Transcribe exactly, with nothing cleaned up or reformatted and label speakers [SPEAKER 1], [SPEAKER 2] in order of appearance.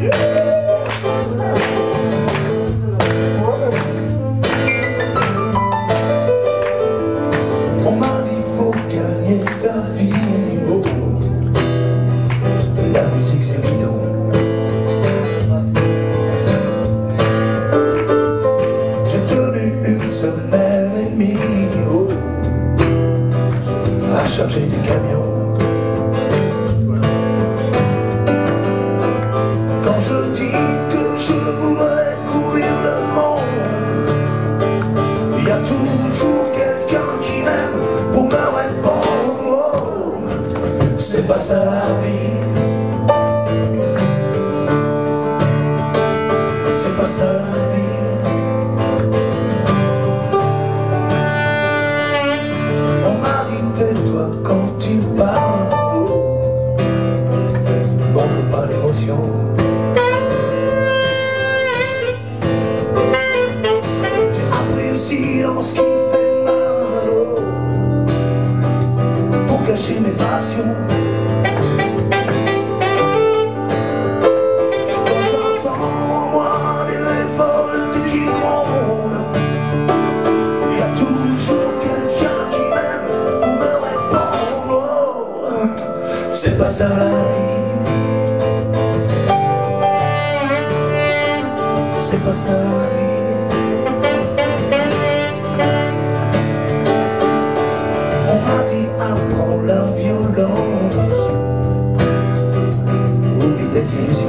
[SPEAKER 1] On m'a dit faut gagner ta vie, oh. La musique c'est bidon. J'ai tenu une semaine et demie, oh, à charger des camions. Quand je dis que je voudrais courir le monde, il y a toujours quelqu'un qui m'aime pour me répondre, oh, c'est pas ça la vie, c'est pas ça la vie. On m'a dit tais-toi quand tu parles, oh, montre pas l'émotion. Ce qui fait mal, oh, pour cacher mes passions. Quand j'entends moi des révoltes qui grondent, il y a toujours quelqu'un qui m'aime pour me répondre, oh, c'est pas ça la vie, c'est pas ça la vie. Apprends la violence, oublie tes illusions.